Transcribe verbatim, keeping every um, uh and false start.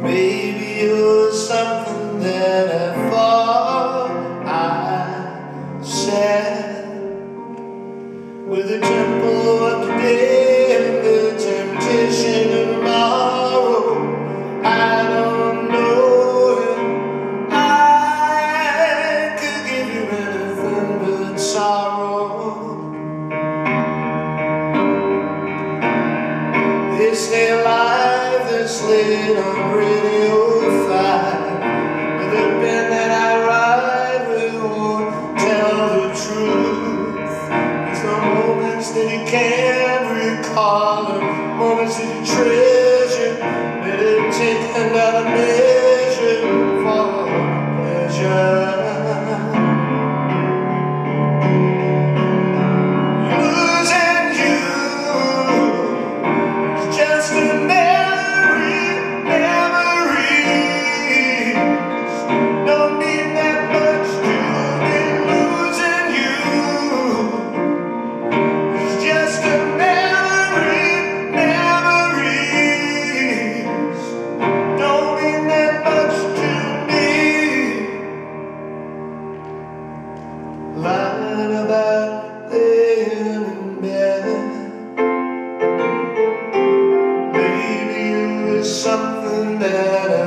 Maybe you're something that I thought I said, with the tempo of today and the temptation of tomorrow. I don't know if I could give you anything but sorrow. They stay alive, they're slid on radio five, with a pen that I write, we won't tell the truth. There's no moments that you can't recall, the moments that you treasure, meditating out a measure for pleasure. Lying about laying in bed, maybe you were something that I